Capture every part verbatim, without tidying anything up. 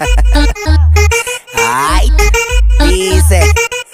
Ay, dice.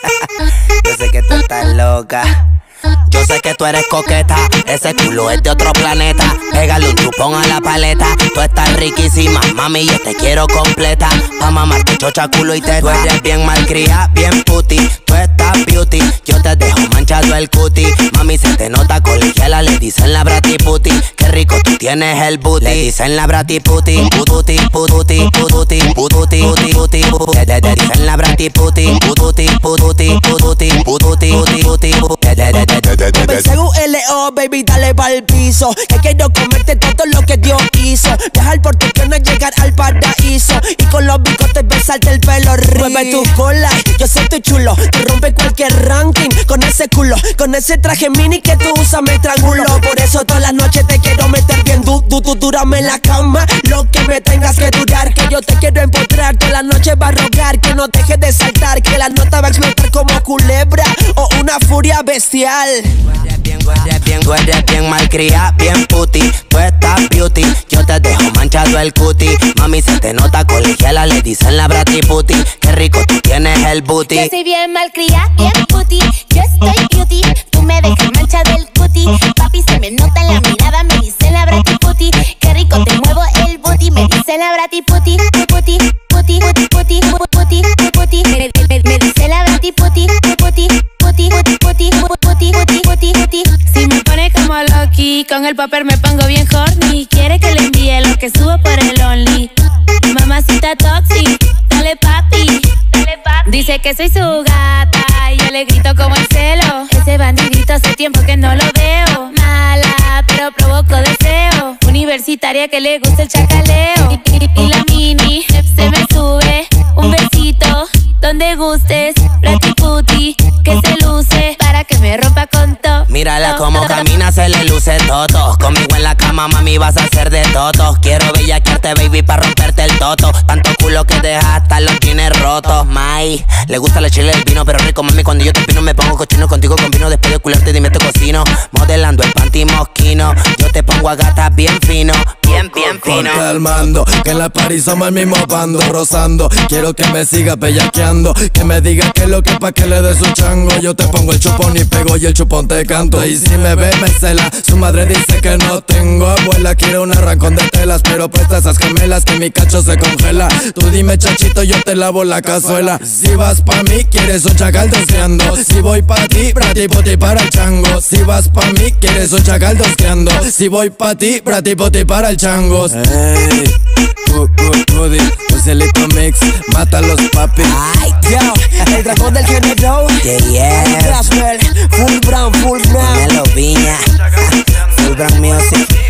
Yo sé que tú estás loca. Yo sé que tú eres coqueta, ese culo es de otro planeta. Pégale un chupón a la paleta. Tú estás riquísima, mami, yo te quiero completa. Pa' mamarte chocha, culo y teta. Tú eres bien malcriada, bien puti. Tú estás beauty, yo te dejo manchado el cuti. Mami, se te nota colegiala, le dicen la bratiputi. Qué rico tú tienes el booty. Le dicen la bratiputi, pututi, pututi, pututi, pututi, pututi, pututi. Te dicen la bratiputi, pututi, pututi, pututi, pututi, pututi, pututi. Pensé en un L O, baby, dale pa'l piso. Que quiero comerte todo lo que Dios hizo. Viajar por tu pierna, llegar al paraíso. Y con los bigotes besarte el pelo rizo. Mueve tu cola, yo soy tu chulo. Tú rompes cualquier ranking con ese culo. Con ese traje mini que tú usas me estrangulo. Por eso todas las noches te quiero meter bien du, du, du, Dúrame en la cama, lo que me tengas que durar. Que yo te quiero empotrar, todas las noches va a rogar. Que no dejes de saltar, que la nota va a explotar como culebra o una furia bestial. Tú eres bien, tú eres bien, tú eres bien malcriada, bien puti. Tú estás beauty, yo te dejo manchado el cuti. Mami, se te nota colegiala, le dicen la bratiputi. Qué rico tú tienes el booty. Yo soy bien malcriada, bien puti. Yo estoy beauty, tú me dejas manchado el cuti. Papi, se me nota en la mirada, me dicen la bratiputi. Qué rico te muevo el booty, me dicen la bratiputi. Puti, puti, puti, puti, puti, puti. Me, me, me dice la bratiputi, puti, puti, puti, puti, puti, puti, puti, puti. Si me pone como Loki, con el popper me pongo bien horny. Quiere que le envíe lo que subo por el Only. Mamacita toxic, dale papi, dale papi. Dice que soy su gata y yo le grito como el celo. Ese bandidito hace tiempo que no lo veo. Mala, pero provoco deseo. Universitaria que le gusta el chacaleo. Y, y, y la mini se me sube. Un besito donde gustes. Bratiputi que se luce para que me rompa con todo. Mírala como camina, se le luce toto. Conmigo en la cama, mami, vas a hacer de toto. Quiero bellaquearte, baby, pa' romperte el toto. Tanto culo que deja hasta los jeans rotos. Mai, le gusta la chile del vino, pero rico, mami, cuando yo te pino me pongo cochino. Contigo combino, después de cularte dime te cocino. Modelando el panty mosquino, yo te pongo a gatas bien fino. Bien, bien fino. Calmando, que en la party somos el mismo bando. Rozando, quiero que me siga bellaqueando. Que me diga que lo que pa' que le dé su chango. Yo te pongo el chupón y pego y el chupón te canto. Y si me ve me cela, su madre dice que no tengo abuela. Quiere un arrancón de telas, pero presta esas gemelas que mi cacho se congela. Tú dime chachito, yo te lavo la cazuela. Si vas pa' mí, quieres un chacal tosqueando. Si voy pa' ti, bratiputi para el chango. Si vas pa' mí, quieres un chacal tosqueando. Si voy pa' ti, bratiputi para el chango. Hey, good, good, goody, Lucelito Mix, mata a los papis. Ay, Yo, el dragón del género. yeah, yeah. Full brown, full brown. Melo Viña, Full Brown Music.